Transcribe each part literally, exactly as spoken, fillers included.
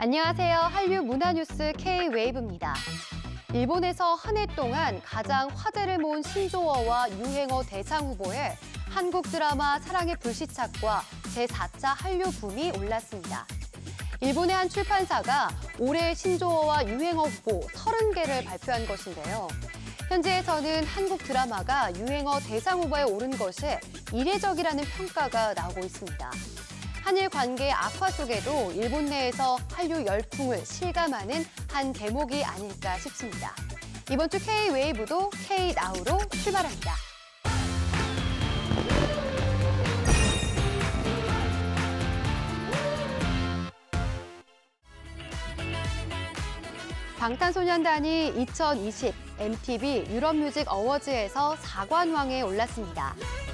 안녕하세요. 한류 문화뉴스 K-웨이브입니다. 일본에서 한 해 동안 가장 화제를 모은 신조어와 유행어 대상 후보에 한국 드라마 사랑의 불시착과 제사 차 한류 붐이 올랐습니다. 일본의 한 출판사가 올해 신조어와 유행어 후보 서른 개를 발표한 것인데요. 현지에서는 한국 드라마가 유행어 대상 후보에 오른 것이 이례적이라는 평가가 나오고 있습니다. 한일 관계의 악화 속에도 일본 내에서 한류 열풍을 실감하는 한 대목이 아닐까 싶습니다. 이번 주 K-웨이브도 K-나우로 출발합니다. 방탄소년단이 이천이십 엠티비 유럽뮤직 어워즈에서 사관왕에 올랐습니다.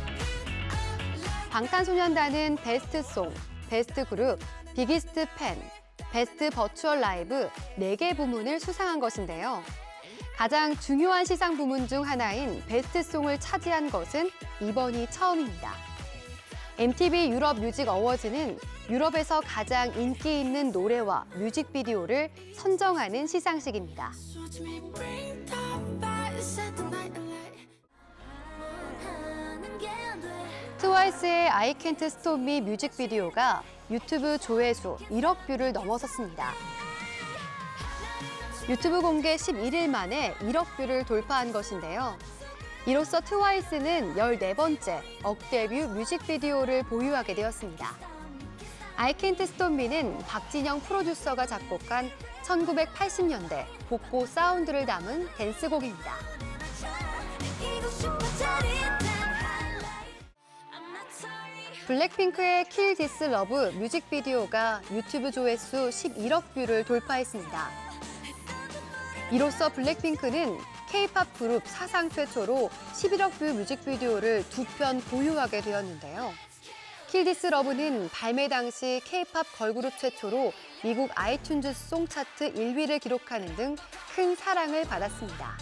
방탄소년단은 베스트 송, 베스트 그룹, 비기스트 팬, 베스트 버추얼 라이브 네 개 부문을 수상한 것인데요. 가장 중요한 시상 부문 중 하나인 베스트 송을 차지한 것은 이번이 처음입니다. 엠티비 유럽 뮤직 어워즈는 유럽에서 가장 인기 있는 노래와 뮤직비디오를 선정하는 시상식입니다. 트와이스의 I Can't Stop Me 뮤직비디오가 유튜브 조회수 일억 뷰를 넘어섰습니다. 유튜브 공개 십일 일 만에 일억 뷰를 돌파한 것인데요. 이로써 트와이스는 열네 번째 억대 뷰 뮤직비디오를 보유하게 되었습니다. I Can't Stop Me는 박진영 프로듀서가 작곡한 천구백팔십 년대 복고 사운드를 담은 댄스곡입니다. 블랙핑크의 Kill This Love 뮤직비디오가 유튜브 조회수 십일억 뷰를 돌파했습니다. 이로써 블랙핑크는 K-팝 그룹 사상 최초로 십일억 뷰 뮤직비디오를 두 편 보유하게 되었는데요. Kill This Love는 발매 당시 K-팝 걸그룹 최초로 미국 아이튠즈 송 차트 일 위를 기록하는 등 큰 사랑을 받았습니다.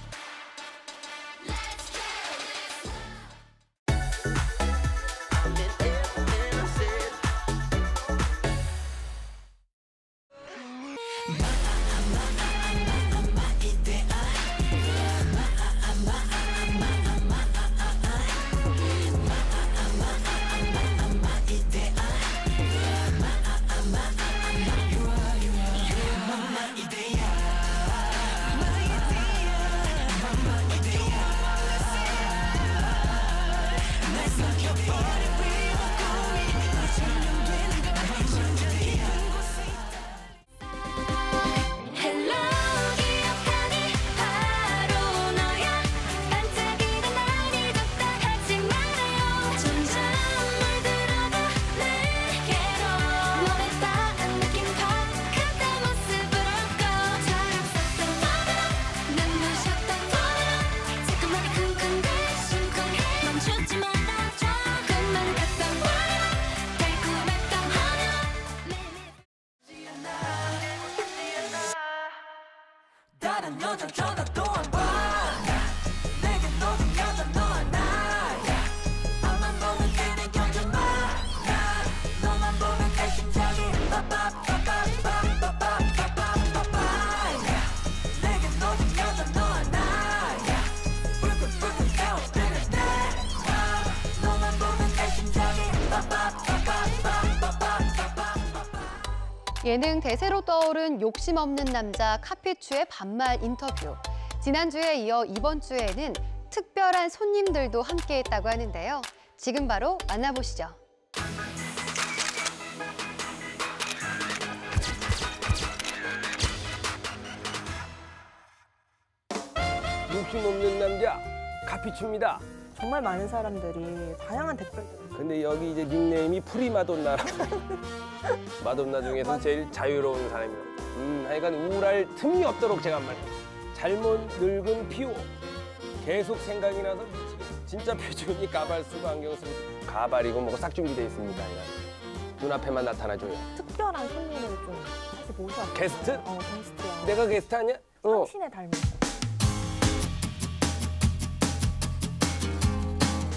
다른 여자 쳐다도 안 봐. 내게 너도 여자 너와 나야. 앞만 보면 그냥 견뎌 나. 너만 보면 내 심장이 빠빠빠빠빠빠빠빠빠빠. 내게 너도 여자 너와 나야. 불끈불끈 태워대는 내가. 너만 보면 내 심장이 빠빠빠빠빠빠빠빠빠. 예능 대세로 떠오른 욕심 없는 남자 카피추의 반말 인터뷰. 지난주에 이어 이번 주에는 특별한 손님들도 함께했다고 하는데요. 지금 바로 만나보시죠. 욕심 없는 남자 카피추입니다. 정말 많은 사람들이 다양한 댓글들. 근데 여기 이제 닉네임이 프리마돈나라고. 마돈나 중에서 제일 자유로운 사람이에요. 음, 하여간 우울할 틈이 없도록 제가 말해요. 잘못 늙은 피오. 계속 생각이 나서 미치겠어요. 진짜 표정이 가발 쓰고 안경 쓰고 가발이고 뭐고 싹 준비돼 있습니다. 눈앞에만 나타나줘요. 특별한 손님을 좀 사실 모셔. 게스트? 어, 게스트야. 내가 게스트 아니야? 어. 당신에 닮은.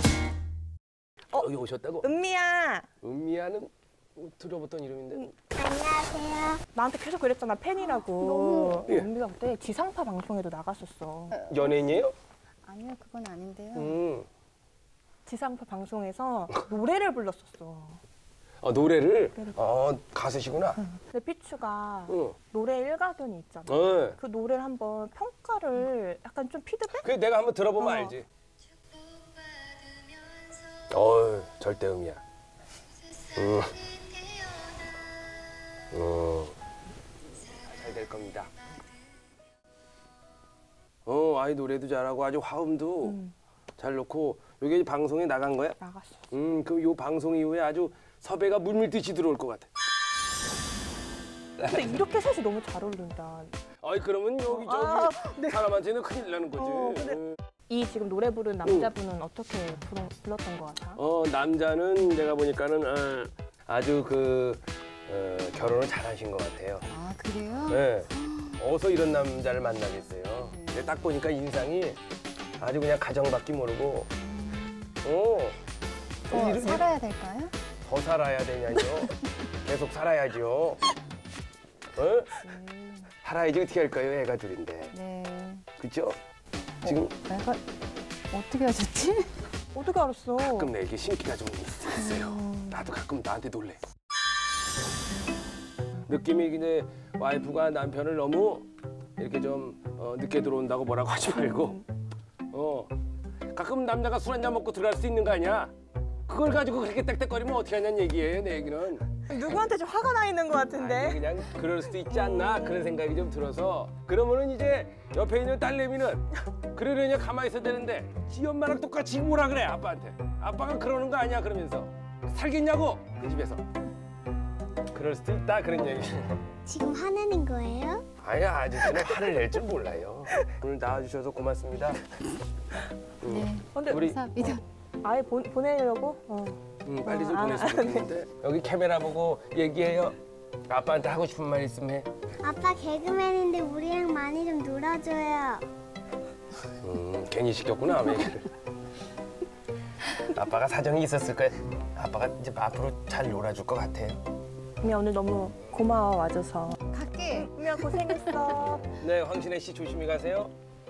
어? 여기 오셨다고? 은미야. 은미야는 들어봤던 이름인데. 응. 안녕하세요. 나한테 계속 그랬잖아, 팬이라고. 예. 은비가 그때 지상파 방송에도 나갔었어. 연예인이에요? 아니요, 그건 아닌데요. 음. 지상파 방송에서 노래를 불렀었어. 어, 노래를? 어, 가수시구나. 근데 피추가 응. 노래 일가견이 있잖아. 어. 그 노래를 한번 평가를 약간 좀 피드백? 그 내가 한번 들어보면 어. 알지. 어, 절대음이야. 음. 어. 잘 될 겁니다. 어, 아이 노래도 잘하고 아주 화음도 음. 잘 넣고 이게 방송에 나간 거야? 나갔어. 음, 그럼 요 방송 이후에 아주 섭외가 물밀듯이 들어올 것 같아. 근데 이렇게 셋이 너무 잘 어울린다. 아이 그러면 여기 저기 아, 네. 사람한테는 큰일 나는 거지. 어, 근데- 음. 이 지금 노래 부른 남자분은 어떻게 부르, 불렀던 것 같아? 어 남자는 내가 보니까는 어, 아주 그 어, 결혼을 잘하신 것 같아요. 아, 그래요? 네. 어서 이런 남자를 만나겠어요. 근데 딱 보니까 인상이 아주 그냥 가정밖에 모르고, 어, 더 이런- 살아야 될까요? 더 살아야 되냐죠. 계속 살아야죠. 어? 살아야지 어떻게 할까요? 애가 둘인데, 네. 그죠? 지금 내가 어떻게 하셨지? 어떻게 알았어? 가끔 내게 신기가 좀 있- 있어요. 나도 가끔 나한테 놀래. 느낌이 이제 와이프가 남편을 너무 이렇게 좀 어, 늦게 들어온다고 뭐라고 하지 말고, 어 가끔 남자가 술 한잔 먹고 들어갈 수 있는 거 아니야? 그걸 가지고 그렇게 땡땡거리면 어떻게 하냐는 얘기예요, 내 얘기는. 누구한테 좀 화가 나 있는 것 아니, 같은데? 그냥 그럴 수도 있지 않나 그런 생각이 좀 들어서. 그러면은 이제 옆에 있는 딸내미는 그러려니 가만히 있어야 되는데 지 엄마랑 똑같이 뭐라 그래 아빠한테. 아빠가 그러는 거 아니야 그러면서 살겠냐고 그 집에서. 그럴 수도 있다 그런 얘기. 지금 화내는 거예요? 아니야 아저씨는 화를 낼 줄 몰라요. 오늘 나와주셔서 고맙습니다. 음, 네. 근데 우리 감사합니다. 아예 보, 보내려고? 어. 음, 빨리 좀 아, 보냈으면 좋겠는데. 여기 카메라 보고 얘기해요. 아빠한테 하고 싶은 말 있으면 해. 아빠 개그맨인데 우리랑 많이 좀 놀아줘요. 음, 괜히 시켰구나 얘기를. 아빠가 사정이 있었을 거야. 아빠가 이제 앞으로 잘 놀아줄 것 같아요. 은미야 오늘 너무 고마워 와줘서. 갈게. 은미야 고생했어. 네, 황신혜 씨 조심히 가세요.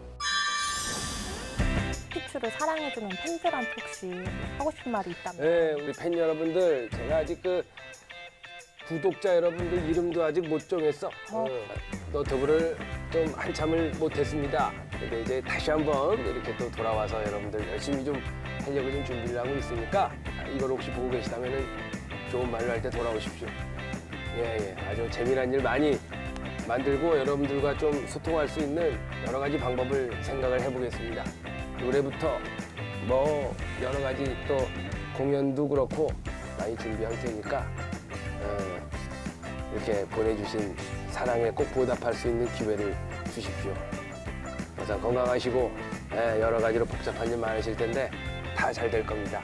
피추를 사랑해주는 팬들한테 혹시 하고 싶은 말이 있다면? 네, 우리 팬 여러분들, 제가 아직 그 구독자 여러분들 이름도 아직 못 정했어. 어, 너튜브를 좀 한참을 못했습니다. 근데 이제 다시 한번 이렇게 또 돌아와서 여러분들 열심히 좀 하려고 좀 준비를 하고 있으니까 이걸 혹시 보고 계시다면은 좋은 말로 할 때 돌아오십시오. 예, 예, 아주 재미난 일 많이 만들고 여러분들과 좀 소통할 수 있는 여러 가지 방법을 생각을 해보겠습니다. 노래부터 뭐 여러 가지 또 공연도 그렇고 많이 준비할 테니까 어, 이렇게 보내주신 사랑에 꼭 보답할 수 있는 기회를 주십시오. 항상 건강하시고 예, 여러 가지로 복잡한 일 많으실 텐데 다 잘 될 겁니다.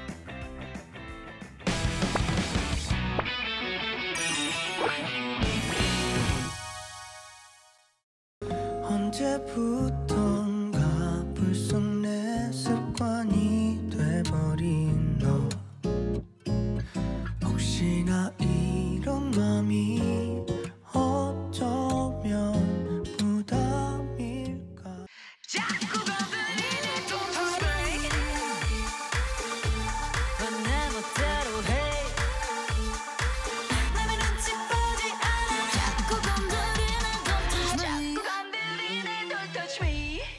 언제부턴가 불쑥 내 습관이 돼버린 너. 혹시나 이런 맘이 어쩌면 부담일까. 자꾸 건드리는 don't break. 내 멋대로 해. 남의 눈치 보지 않아. 자꾸 건드리는 don't touch me. 자꾸 건드리는 don't touch me.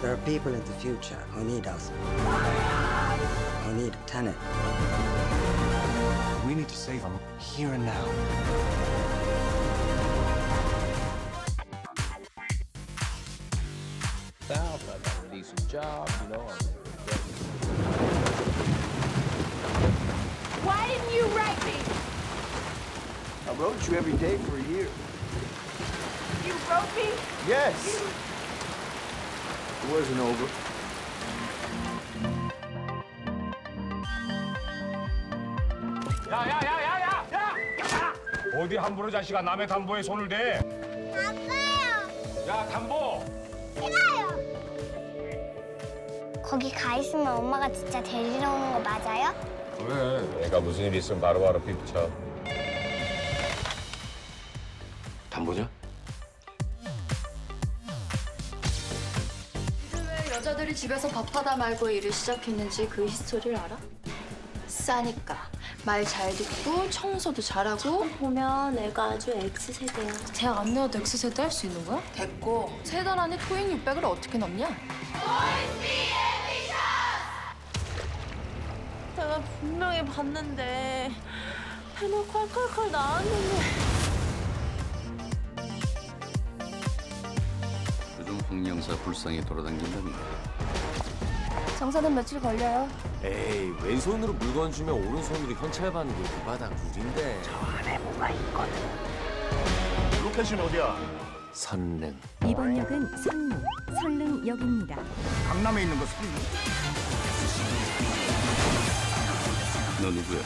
There are people in the future who need us. Who need a tenant. We need to save them here and now. South, I've got a decent job, you know. Why didn't you write me? I wrote you every day for a year. You wrote me? Yes. It wasn't over. 야야야야야! 야! 어디 함부로 자식아 남의 담보에 손을 대? 아빠요. 야 담보! 싫어요. 거기 가 있으면 엄마가 진짜 데리러 오는 거 맞아요? 그래. 내가 무슨 일 있으면 바로바로 피부쳐. 담보냐? 왜 여자들이 집에서 밥하다 말고 일을 시작했는지 그 히스토리를 알아? 싸니까 말 잘 듣고 청소도 잘하고. 보면 애가 아주 X세대야. 대학 안 나와도 X세대 할 수 있는 거야? 됐고 세 달 안에 토익 육백을 어떻게 넘냐? 내가 분명히 봤는데 배는 콸콸콸 나왔는데. 요즘 황 영사 불쌍히 돌아다닌다는데. 정사는 며칠 걸려요. 에이, 왼손으로 물건 주면 오른손으로 현찰받는 게 그 바닥 룰인데. 저 안에 뭐가 있거든. 로켓은 어디야? 선릉. 이번 역은 선릉, 선릉역입니다. 강남에 있는 거 선릉? 너 누구야?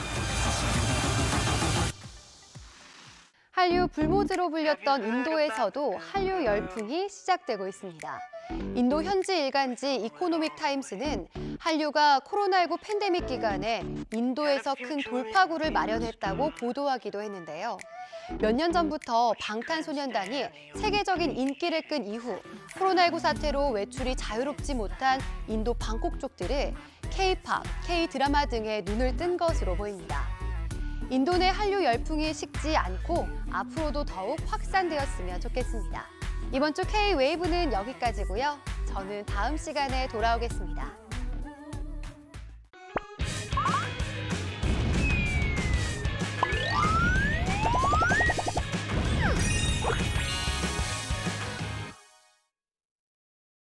한류 불모지로 불렸던 인도에서도 한류 열풍이 시작되고 있습니다. 인도 현지 일간지 이코노믹 타임스는 한류가 코로나십구 팬데믹 기간에 인도에서 큰 돌파구를 마련했다고 보도하기도 했는데요. 몇 년 전부터 방탄소년단이 세계적인 인기를 끈 이후 코로나십구 사태로 외출이 자유롭지 못한 인도 방콕 쪽들을 K-팝, K-드라마 등에 눈을 뜬 것으로 보입니다. 인도 내 한류 열풍이 식지 않고 앞으로도 더욱 확산되었으면 좋겠습니다. 이번 주 K-웨이브는 여기까지고요. 저는 다음 시간에 돌아오겠습니다.